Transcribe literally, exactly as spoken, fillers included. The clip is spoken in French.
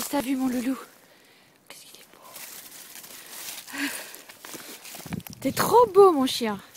sa vue, mon loulou. Qu'est-ce qu'il est beau. T'es trop beau, mon chien.